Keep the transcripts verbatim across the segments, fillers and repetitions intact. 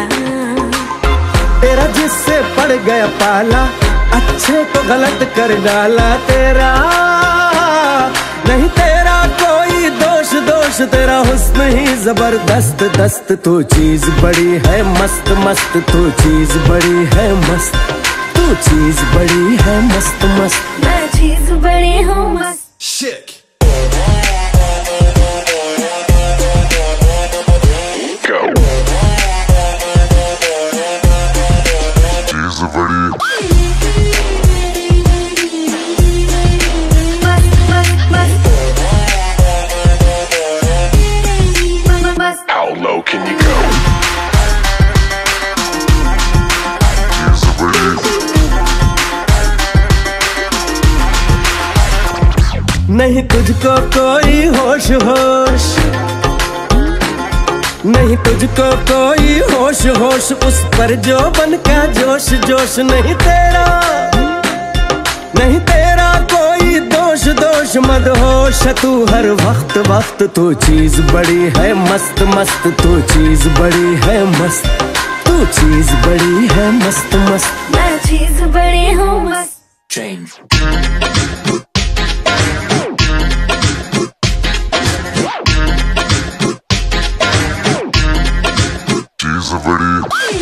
वाला। तेरा जिससे पड़ गया पाला, अच्छे को गलत कर डाला तेरा। नहीं तेरा कोई दोष दोष, तेरा हुस्न ही जबरदस्त दस्त। तू चीज बड़ी है मस्त मस्त, तू चीज बड़ी है मस्त, तू चीज बड़ी है मस्त मस्त। मैं चीज बड़ी हूँ मस्त। Chic. How low can you go? नहीं तुझको कोई होश होश, नहीं तुझको कोई होश होश, उस पर जो बन का जोश जोश। नहीं तेरा, नहीं तेरा कोई दोष दोष, मदहोश तू हर वक्त वक्त। तू चीज बड़ी है मस्त मस्त, तू चीज बड़ी है मस्त, तू चीज बड़ी है मस्त मस्त। मैं चीज बड़ी हूँ मस्त। Change. She's a pretty.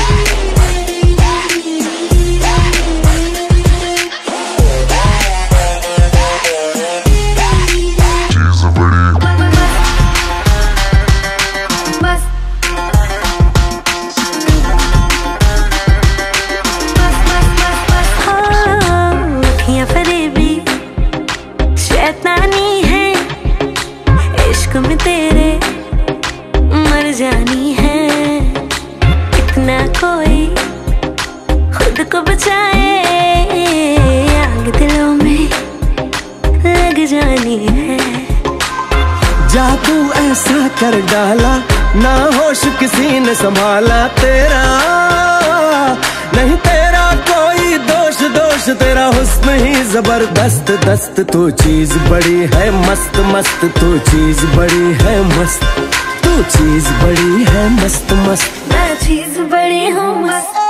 शैतानी है इश्क में तेरे, मर जानी है। इतना कोई खुद को बचाए, आग दिलों में लग जानी है। जादू ऐसा कर डाला, ना होश किसी ने संभाला तेरा। नहीं तेरा कोई दोष दोष, तेरा हुस्न ही जबरदस्त दस्त। तू चीज बड़ी है मस्त मस्त, तू चीज बड़ी है मस्त, तू चीज बड़ी है मस्त मस्त। मैं चीज बड़ी हूँ मस्त।